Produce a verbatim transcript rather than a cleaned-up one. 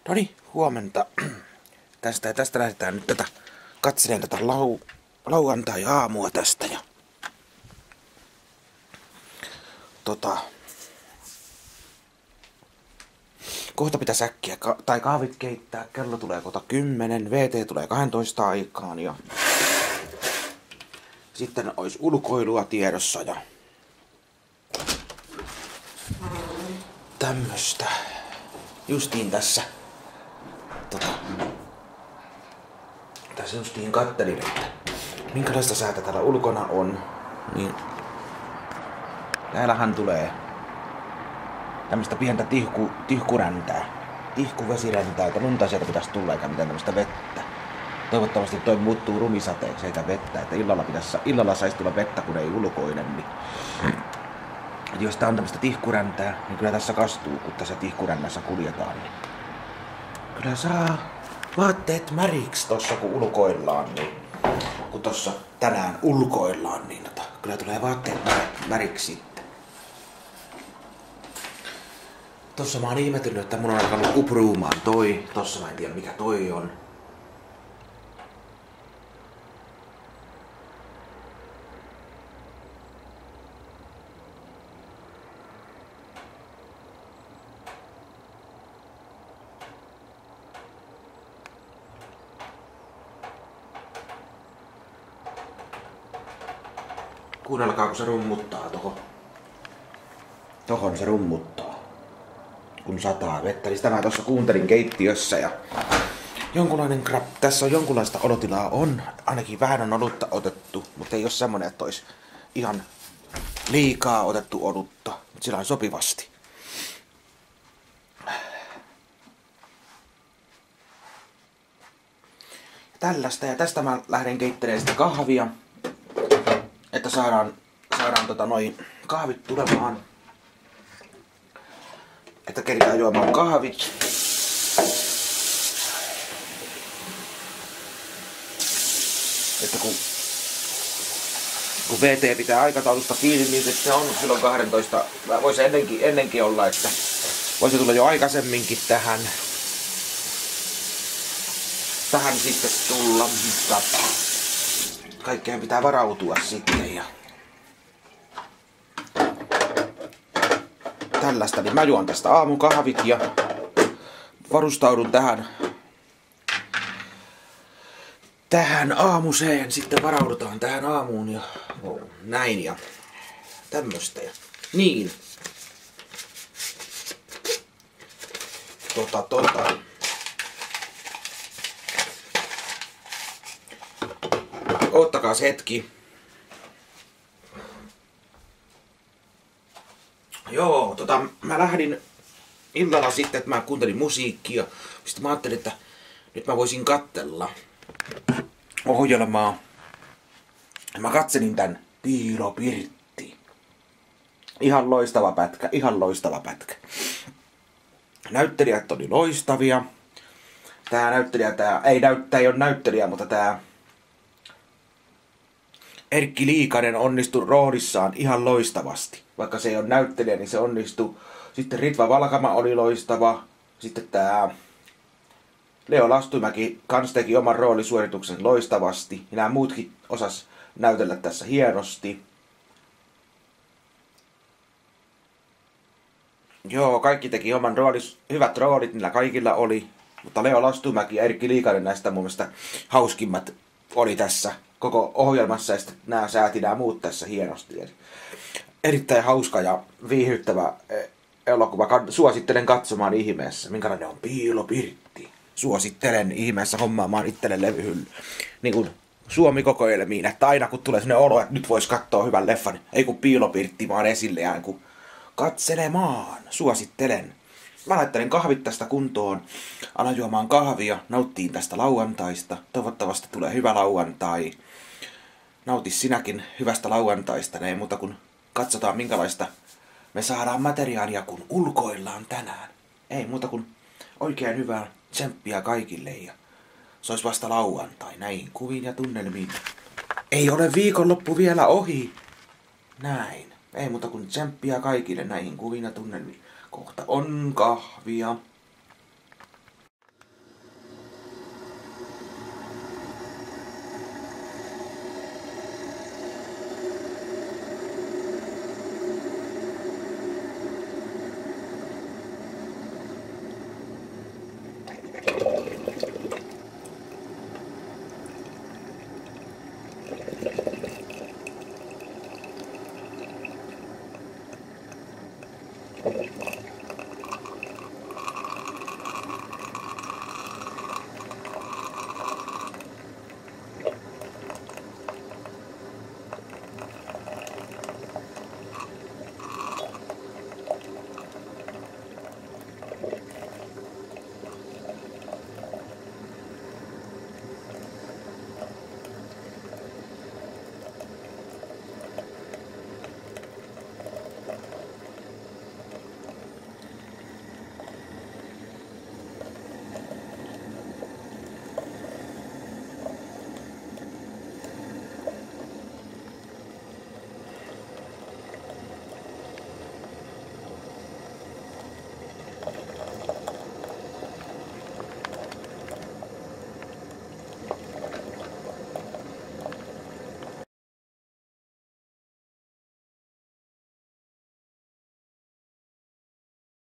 Noniin, huomenta. Tästä ja tästä lähdetään nyt tätä katselemaan tätä lau, lauantai-aamua tästä. Ja tota, kohta pitäisi äkkiä ka- tai kahvit keittää. Kello tulee kohta kymmenen, V T tulee kaksitoista aikaan ja sitten olisi ulkoilua tiedossa ja tämmöstä. Justiin tässä tota, tässä justiin kattelin, että minkälaista säätä täällä ulkona on. Niin täällähän tulee tämmöstä pientä tihku, tihkuräntää. Tihkuvesiräntää, että lunta sieltä pitäisi tulla eikä mitään tämmöstä vettä. Toivottavasti toi muuttuu rumisateeksi eikä vettä, että illalla, pitäisi, illalla saisi tulla vettä kun ei ulkoinen. Niin. Et jos tää on tämmöstä tihkuräntää, niin kyllä tässä kastuu, kun tässä tihkurännässä kuljetaan. Niin kyllä saa vaatteet märiksi tossa kun ulkoillaan. Niin kun tossa tänään ulkoillaan, niin tota, kyllä tulee vaatteet märiksi sitten. Tossa mä oon ihmetellyt, että mun on alkanut upruumaan toi. Tossa mä en tiedä mikä toi on. Kuunnelkaa kun se rummuttaa toho. Tohon se rummuttaa. Kun sataa vettä. Eli sitä mä tossa kuuntelin keittiössä ja jonkunlainen krap. Tässä on jonkunlaista olotilaa on. Ainakin vähän on olutta otettu, mutta ei oo semmonen, että ois ihan liikaa otettu olutta. Mut sillä on sopivasti. Tällaista ja tästä mä lähden keittelemään sitä kahvia. Että saadaan, saadaan tota noin kahvit tulemaan. Että keritään juomaan kahvit. Että kun, kun V T pitää aikataulusta kiinni, niin se on silloin kaksitoista. Voisi ennenkin, ennenkin olla, että voisi tulla jo aikaisemminkin tähän. Tähän sitten tulla, mutta kaikkeen pitää varautua sitten ja tällaista, niin mä juon tästä aamukahvit ja varustaudun tähän tähän aamuseen, sitten varaudutaan tähän aamuun ja näin ja tämmöstä ja niin. Tota tota. Oottakaas hetki. Joo, tota, mä lähdin illalla sitten, että mä kuuntelin musiikkia. Sitten mä ajattelin, että nyt mä voisin katsella ohjelmaa. Mä katselin tän Piilopirtti. Ihan loistava pätkä, ihan loistava pätkä. Näyttelijät oli loistavia. Tää näyttelijä, tää ei, näyttä, ei ole näyttelijä, mutta tää Erkki Liikanen onnistui roolissaan ihan loistavasti. Vaikka se ei ole näyttelijä, niin se onnistui. Sitten Ritva Valkama oli loistava. Sitten tää Leo Lastumäki kans teki oman roolisuorituksen loistavasti. Ja nämä muutkin osas näytellä tässä hienosti. Joo, kaikki teki oman roolis, hyvät roolit, niillä kaikilla oli. Mutta Leo Lastumäki ja Erkki Liikanen näistä mun mielestä hauskimmat oli tässä koko ohjelmassa ja sitten nämä sääti nämä muut tässä hienosti. Erittäin hauska ja viihdyttävä elokuva. Suosittelen katsomaan ihmeessä. Minkälainen on Piilopirtti? Suosittelen ihmeessä hommaamaan itselle levyhylly. Niin kuin Suomi-kokoelmiin, että aina kun tulee sellainen olo, että nyt vois katsoa hyvän leffan, ei kun Piilopirtti vaan esille ja kun katselemaan. Suosittelen. Mä laittelen kahvit tästä kuntoon, alan juomaan kahvia, nauttiin tästä lauantaista. Toivottavasti tulee hyvä lauantai. Nauti sinäkin hyvästä lauantaista, ei muuta kuin katsotaan minkälaista me saadaan materiaalia kun ulkoillaan tänään. Ei muuta kuin oikein hyvää tsemppiä kaikille ja se olisi vasta lauantai näihin kuviin ja tunnelmiin. Ei ole viikonloppu vielä ohi. Näin. Ei muuta kuin tsemppiä kaikille näihin kuviin ja tunnelmiin. Kohta on kahvia.